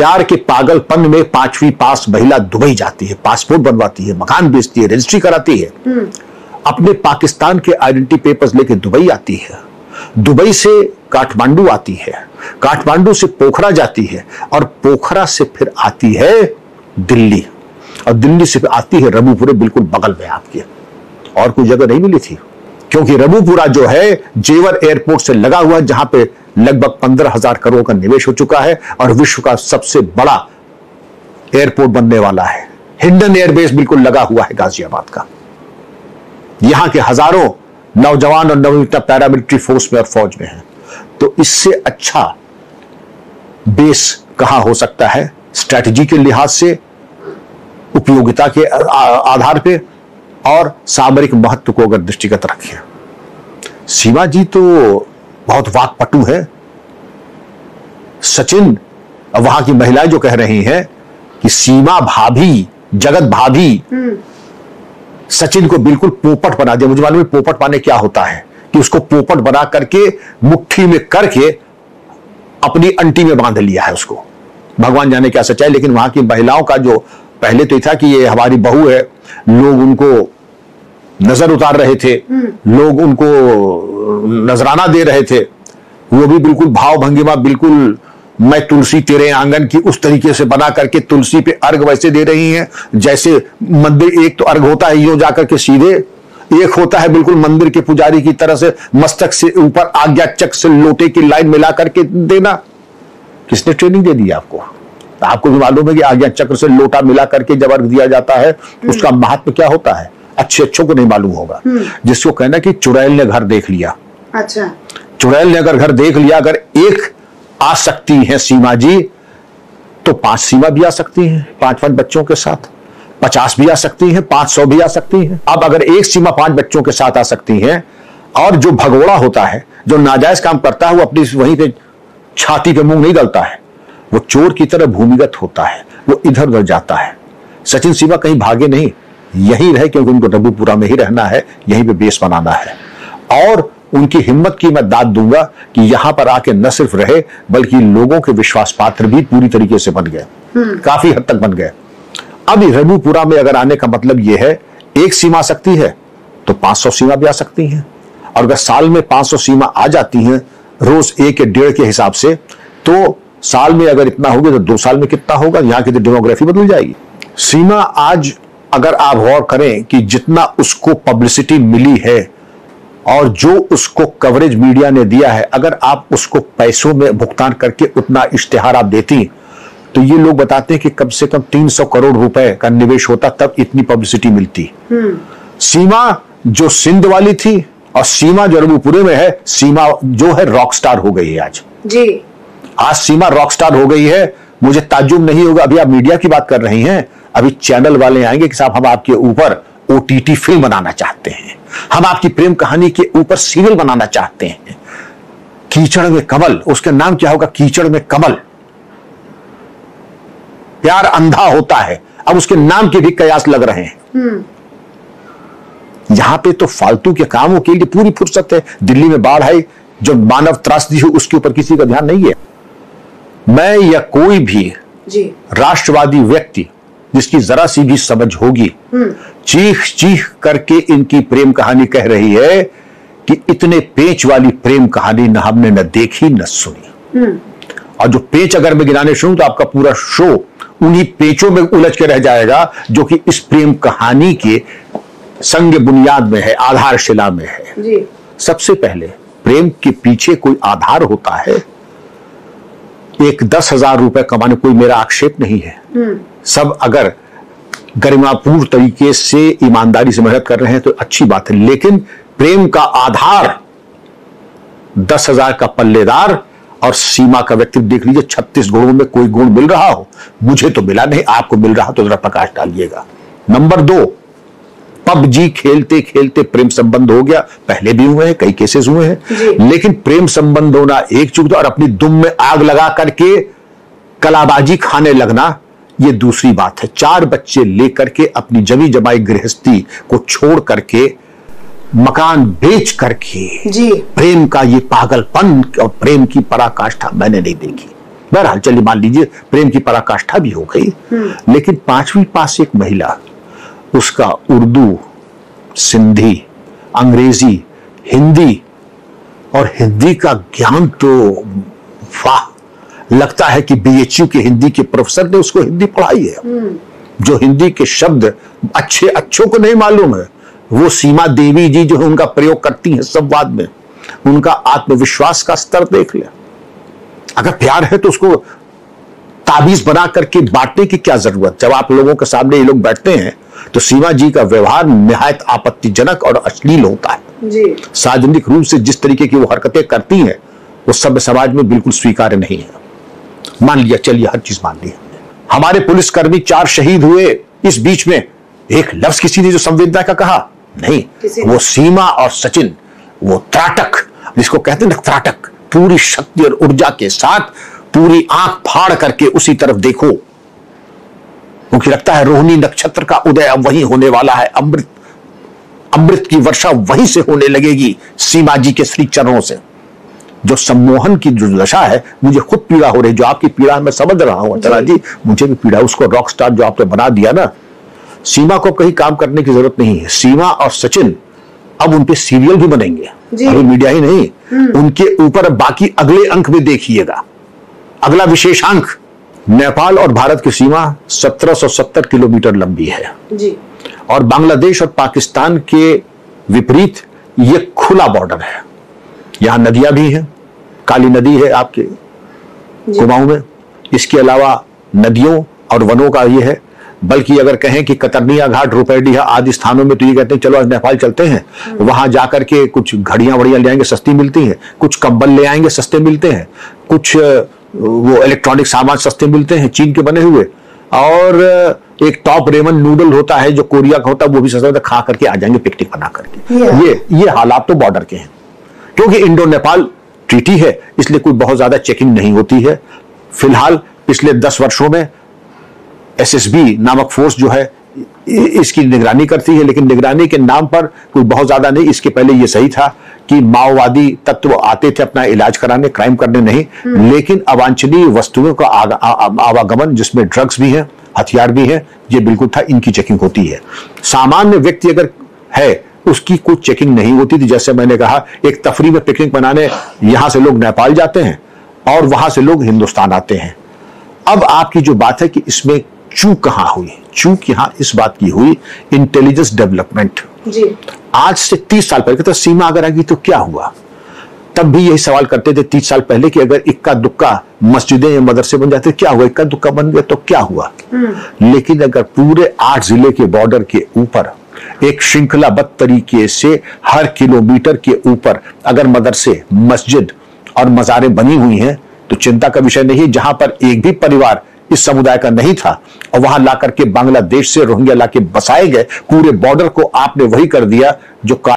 प्यार के पागलपन में 5वीं पास महिला दुबई जाती है, पासपोर्ट बनवाती है, मकान बेचती है, रजिस्ट्री कराती है, अपने पाकिस्तान के आइडेंटिटी पेपर्स लेके दुबई आती है, दुबई से काठमांडू आती है, काठमांडू से पोखरा जाती है और पोखरा से फिर आती है दिल्ली, और दिल्ली से फिर आती है रबूपुरे, बिल्कुल बगल में आपके। और कोई जगह नहीं मिली थी, क्योंकि रबूपुरा जो है जेवर एयरपोर्ट से लगा हुआ है, जहां पे लगभग 15,000 करोड़ का निवेश हो चुका है और विश्व का सबसे बड़ा एयरपोर्ट बनने वाला है। हिंडन एयरबेस बिल्कुल लगा हुआ है गाजियाबाद का। यहां के हजारों नौजवान और नवनियुक्त पैरामिलिट्री फोर्स में और फौज में हैं। तो इससे अच्छा बेस कहां हो सकता है स्ट्रैटेजी के लिहाज से, उपयोगिता के आधार पे और सामरिक महत्व को अगर दृष्टिगत रखें। सीमा जी तो बहुत वाकपटु है। सचिन और वहां की महिलाएं जो कह रही हैं कि सीमा भाभी, जगत भाभी सचिन को बिल्कुल पोपट बना दिया। मुझे मालूम है पोपट पाने क्या होता है, कि उसको पोपट बना करके मुट्ठी में करके अपनी अंटी में बांध लिया है उसको। भगवान जाने क्या सच्चाई, लेकिन वहां की महिलाओं का जो पहले तो था कि ये हमारी बहू है, लोग उनको नजर उतार रहे थे, लोग उनको नजराना दे रहे थे, वो भी बिल्कुल भाव भंगिमा, बिल्कुल मैं तुलसी तेरे आंगन की उस तरीके से बना करके तुलसी पे अर्घ वैसे दे रही हैं जैसे मंदिर। एक तो अर्घ होता है यूं जाकर के सीधे, एक होता है बिल्कुल मंदिर के पुजारी की तरह से मस्तक से ऊपर आज्ञा चक्र से लोटे की लाइन मिला करके देना। किसने ट्रेनिंग दे दी आपको? आपको भी मालूम है कि आज्ञा चक्र से लोटा मिला करके जब अर्घ दिया जाता है उसका महत्व क्या होता है, अच्छों को नहीं मालूम होगा। जिसको कहना कि चुड़ैल ने घर देख लिया। अच्छा, चुड़ैल ने अगर घर देख लिया, अगर एक आ सकती है सीमा जी, तो 5 सीमा भी आ सकती हैं 5 बच्चों के साथ, 50 भी आ सकती हैं, 500 भी आ सकती हैं। अब अगर एक सीमा 5 बच्चों के साथ आ सकती हैं, और जो भगोड़ा होता है, जो नाजायज काम करता है, वो अपनी वहीं पे छाती पे मुंह नहीं डालता है, वो चोर की तरह भूमिगत होता है, वो इधर उधर जाता है। सचिन सीमा कहीं भागे नहीं, यहीं रहे, क्योंकि उनको रबूपुरा में ही रहना है, यहीं पे बेस बनाना है। और उनकी हिम्मत की मैं दाद दूंगा कि यहां पर आके न सिर्फ रहे बल्कि लोगों के विश्वास पात्र भी पूरी तरीके से बन गए, काफी हद तक बन गए। अब रबूपुरा में अगर आने का मतलब यह है, एक सीमा आ सकती है तो 500 सीमा भी आ सकती हैं, और अगर साल में 500 सीमा आ जाती हैं रोज 1 या 1.5 के हिसाब से, तो साल में अगर इतना होगा तो 2 साल में कितना होगा, यहां की तो डेमोग्राफी बदल जाएगी। सीमा आज अगर आप गौर करें कि जितना उसको पब्लिसिटी मिली है और जो उसको कवरेज मीडिया ने दिया है, अगर आप उसको पैसों में भुगतान करके उतना इश्तेहार आप देती, तो ये लोग बताते हैं कि कम से कम 300 करोड़ रुपए का निवेश होता तब इतनी पब्लिसिटी मिलती। सीमा जो सिंध वाली थी और सीमा जो रबूपुरे में है, सीमा जो है रॉक स्टार हो गई है आज जी। आज सीमा रॉक स्टार हो गई है। मुझे ताज्जुब नहीं होगा, अभी आप मीडिया की बात कर रही हैं, अभी चैनल वाले आएंगे कि साहब हम आपके ऊपर OTT फिल्म बनाना चाहते हैं, हम आपकी प्रेम कहानी के ऊपर सीरियल बनाना चाहते हैं। कीचड़ में कमल, उसका नाम क्या होगा? कीचड़ में कमल। प्यार अंधा होता है, अब उसके नाम के भी कयास लग रहे हैं। यहां पे तो फालतू के कामों के लिए पूरी फुर्सत है। दिल्ली में बाढ़ आई, जो मानव त्रासदी हुई, उसके ऊपर किसी का ध्यान नहीं है। मैं या कोई भी राष्ट्रवादी व्यक्ति जिसकी जरा सी भी समझ होगी, चीख चीख करके इनकी प्रेम कहानी कह रही है कि इतने पेच वाली प्रेम कहानी न हमने न देखी न सुनी। और जो पेच अगर मैं गिनाने शुरू तो आपका पूरा शो उन्हीं पेचों में उलझ के रह जाएगा, जो कि इस प्रेम कहानी के संग बुनियाद में है, आधारशिला में है जी। सबसे पहले प्रेम के पीछे कोई आधार होता है। एक 10,000 रुपए कमाने, कोई मेरा आक्षेप नहीं है, सब अगर गरिमापूर्ण तरीके से ईमानदारी से मेहनत कर रहे हैं तो अच्छी बात है, लेकिन प्रेम का आधार 10,000 का पल्लेदार और सीमा का व्यक्तित्व देख लीजिए। 36 गुणों में कोई गुण मिल रहा हो, मुझे तो मिला नहीं, आपको मिल रहा तो जरा प्रकाश डालिएगा। नंबर 2, पबजी खेलते खेलते प्रेम संबंध हो गया, पहले भी हुए हैं, कई केसेस हुए हैं, लेकिन प्रेम संबंध होना एक चीज और अपनी दुम में आग लगा करके कलाबाजी खाने लगना ये दूसरी बात है। 4 बच्चे लेकर के अपनी जमी जमाई गृहस्थी को छोड़ करके मकान बेच करके जी प्रेम का ये पागलपन और प्रेम की पराकाष्ठा मैंने नहीं देखी। बहरहाल चलिए मान लीजिए प्रेम की पराकाष्ठा भी हो गई, लेकिन 5वीं पास एक महिला, उसका उर्दू, सिंधी, अंग्रेजी, हिंदी, और हिंदी का ज्ञान तो वाह, लगता है कि बीएचयू के हिंदी के प्रोफेसर ने उसको हिंदी पढ़ाई है। जो हिंदी के शब्द अच्छे अच्छों को नहीं मालूम है, वो सीमा देवी जी जो है उनका प्रयोग करती हैं संवाद में, उनका आत्मविश्वास का स्तर देख ले। अगर प्यार है तो उसको ताबीज बना करके बांटने की क्या जरूरत। जब आप लोगों के सामने ये लोग बैठते हैं तो सीमा जी का व्यवहार निहायत आपत्तिजनक और अश्लील होता है जी। सार्वजनिक रूप से जिस तरीके की वो हरकतें करती हैं वो सभ्य समाज में बिल्कुल स्वीकार्य नहीं है। मान लिया, चलिए हर चीज मान ली, हमारे पुलिसकर्मी 4 शहीद हुए, इस बीच में एक लफ्ज किसी ने जो संवेदना का कहा नहीं, वो सीमा और सचिन, वो त्राटक जिसको कहते हैं ना त्राटक, पूरी शक्ति और ऊर्जा के साथ पूरी आंख फाड़ करके उसी तरफ देखो, क्योंकि लगता है रोहिणी नक्षत्र का उदय अब वहीं होने वाला है, अमृत की वर्षा वहीं से होने लगेगी सीमा जी के श्री चरणों से। जो सम्मोहन की जो दशा है, मुझे खुद पीड़ा हो रही, जो आपकी पीड़ा मैं समझ रहा हूं चला जी, मुझे भी पीड़ा। उसको रॉक स्टार जो आपने बना दिया ना, सीमा को कहीं काम करने की जरूरत नहीं है। सीमा और सचिन अब उनके सीरियल भी बनेंगे, अभी मीडिया ही नहीं, उनके ऊपर बाकी अगले अंक में देखिएगा, अगला विशेषांक। नेपाल और भारत की सीमा 1770 किलोमीटर लंबी है जी। और बांग्लादेश और पाकिस्तान के विपरीत ये खुला बॉर्डर है। यहां नदियां भी हैं, काली नदी है आपके कुमाऊं में, इसके अलावा नदियों और वनों का ये है। बल्कि अगर कहें कि कतरनिया घाट, रुपैडिया आदि स्थानों में तो ये कहते हैं चलो आज नेपाल चलते हैं, वहां जाकर के कुछ घड़ियां वड़ियां ले आएंगे, सस्ती मिलती हैं, कुछ कंबल ले आएंगे, सस्ते मिलते हैं, कुछ वो इलेक्ट्रॉनिक सामान सस्ते मिलते हैं चीन के बने हुए, और एक टॉप रेमन नूडल होता है जो कोरिया का होता है, वो भी सस्ता, खा करके आ जाएंगे पिकनिक बना करके। ये हालात तो बॉर्डर के हैं। क्योंकि इंडो नेपाल ट्रीटी है इसलिए कोई बहुत ज्यादा चेकिंग नहीं होती है। फिलहाल पिछले 10 वर्षों में एसएसबी नामक फोर्स जो है इसकी निगरानी करती है, लेकिन निगरानी के नाम पर कोई बहुत ज्यादा नहीं। इसके पहले ये सही था कि माओवादी तत्व आते थे अपना इलाज कराने, क्राइम करने नहीं, लेकिन अवांछनीय वस्तुओं का आवागमन, जिसमें ड्रग्स भी है, हथियार भी है, ये बिल्कुल था, इनकी चेकिंग होती है। सामान्य व्यक्ति अगर है उसकी कोई चेकिंग नहीं होती थी। जैसे मैंने कहा, एक तफरी में पिकनिक मनाने यहां से लोग नेपाल जाते हैं और वहां से लोग हिंदुस्तान आते हैं। अब आपकी जो बात है कि इसमें चूक कहां हुई, चूक यहां इस बात की हुई, इंटेलिजेंस डेवलपमेंट जी। आज से 30 साल पहले तो सीमा अगर आएगी तो क्या हुआ, तब भी यही सवाल करते थे 30 साल पहले कि अगर इक्का दुक्का मस्जिदें या मदरसे बन जाते क्या हुआ, इक्का दुक्का बन गया तो क्या हुआ। लेकिन अगर पूरे 8 जिले के बॉर्डर के ऊपर एक श्रृंखलाबद्ध तरीके से हर किलोमीटर के ऊपर अगर मदरसे, मस्जिद और मज़ारें बनी हुई हैं तो चिंता का विषय नहीं। जहां पर एक भी परिवार इस समुदाय का नहीं था और वहां लाकर के बांग्लादेश से रोहिंग्या लाके बसाए गए, पूरे बॉर्डर को आपने वही कर दिया जो